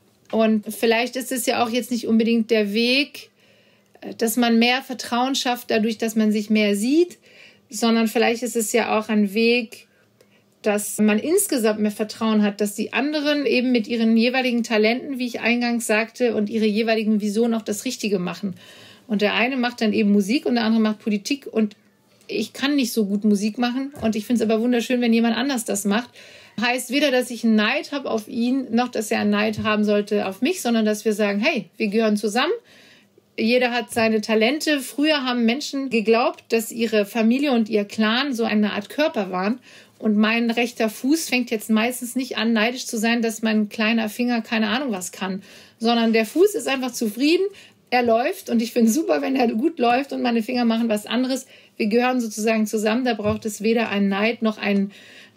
Und vielleicht ist es ja auch jetzt nicht unbedingt der Weg, dass man mehr Vertrauen schafft dadurch, dass man sich mehr sieht, sondern vielleicht ist es ja auch ein Weg, dass man insgesamt mehr Vertrauen hat, dass die anderen eben mit ihren jeweiligen Talenten, wie ich eingangs sagte, und ihre jeweiligen Visionen auch das Richtige machen. Und der eine macht dann eben Musik und der andere macht Politik. Und ich kann nicht so gut Musik machen. Und ich finde es aber wunderschön, wenn jemand anders das macht. Heißt weder, dass ich einen Neid habe auf ihn, noch dass er einen Neid haben sollte auf mich, sondern dass wir sagen, hey, wir gehören zusammen. Jeder hat seine Talente. Früher haben Menschen geglaubt, dass ihre Familie und ihr Clan so eine Art Körper waren. Und mein rechter Fuß fängt jetzt meistens nicht an, neidisch zu sein, dass mein kleiner Finger keine Ahnung was kann. Sondern der Fuß ist einfach zufrieden. Er läuft und ich finde es super, wenn er gut läuft und meine Finger machen was anderes. Wir gehören sozusagen zusammen. Da braucht es weder einen Neid noch ein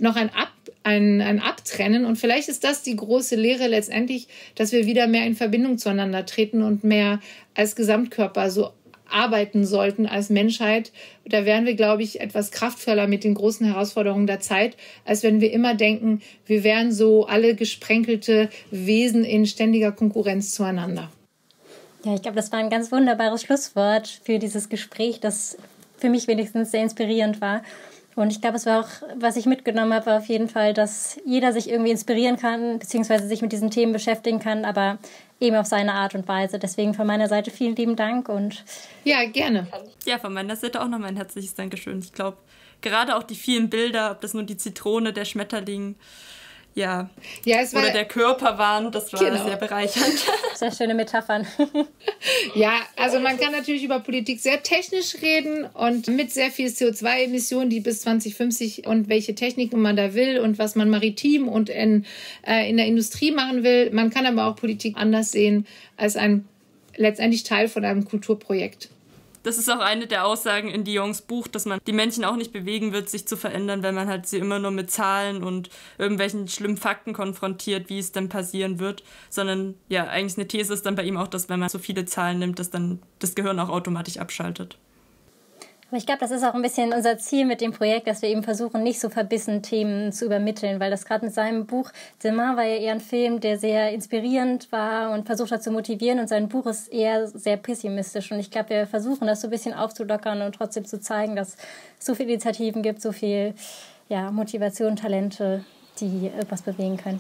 Abtrennen. Und vielleicht ist das die große Lehre letztendlich, dass wir wieder mehr in Verbindung zueinander treten und mehr als Gesamtkörper so arbeiten sollten als Menschheit. Da wären wir, glaube ich, etwas kraftvoller mit den großen Herausforderungen der Zeit, als wenn wir immer denken, wir wären so alle gesprenkelte Wesen in ständiger Konkurrenz zueinander. Ja, ich glaube, das war ein ganz wunderbares Schlusswort für dieses Gespräch, das für mich wenigstens sehr inspirierend war. Und ich glaube, es war auch, was ich mitgenommen habe, war auf jeden Fall, dass jeder sich irgendwie inspirieren kann, beziehungsweise sich mit diesen Themen beschäftigen kann, aber eben auf seine Art und Weise. Deswegen von meiner Seite vielen lieben Dank. Und ja, gerne. Ja, von meiner Seite auch nochmal ein herzliches Dankeschön. Ich glaube, gerade auch die vielen Bilder, ob das nun die Zitrone, der Schmetterling, ja es war, oder der Körper waren, das war sehr bereichernd. Sehr schöne Metaphern. Ja, also man kann natürlich über Politik sehr technisch reden und mit sehr viel CO2-Emissionen, die bis 2050 und welche Techniken man da will und was man maritim und in der Industrie machen will. Man kann aber auch Politik anders sehen als letztendlich Teil von einem Kulturprojekt. Das ist auch eine der Aussagen in Diongs Buch, dass man die Menschen auch nicht bewegen wird, sich zu verändern, wenn man halt sie immer nur mit Zahlen und irgendwelchen schlimmen Fakten konfrontiert, wie es dann passieren wird. Sondern ja, eigentlich eine These ist dann bei ihm auch, dass wenn man so viele Zahlen nimmt, dass dann das Gehirn auch automatisch abschaltet. Aber ich glaube, das ist auch ein bisschen unser Ziel mit dem Projekt, dass wir eben versuchen, nicht so verbissen Themen zu übermitteln, weil das gerade mit seinem Buch, Demain war ja eher ein Film, der sehr inspirierend war und versucht hat zu motivieren, und sein Buch ist eher sehr pessimistisch, und ich glaube, wir versuchen das so ein bisschen aufzulockern und trotzdem zu zeigen, dass es so viele Initiativen gibt, so viel Motivation, Talente, die etwas bewegen können.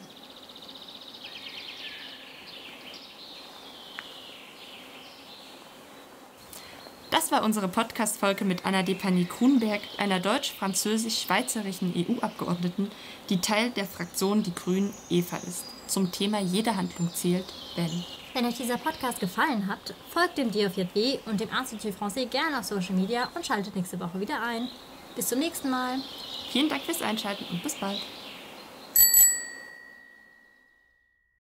Das war unsere Podcast-Folge mit Anna Depagny-Grunberg, einer deutsch-französisch-schweizerischen EU-Abgeordneten, die Teil der Fraktion Die Grünen EVA ist, zum Thema Jede Handlung zählt, wenn. Wenn euch dieser Podcast gefallen hat, folgt dem DFJW und dem Institut Français gerne auf Social Media und schaltet nächste Woche wieder ein. Bis zum nächsten Mal. Vielen Dank fürs Einschalten und bis bald.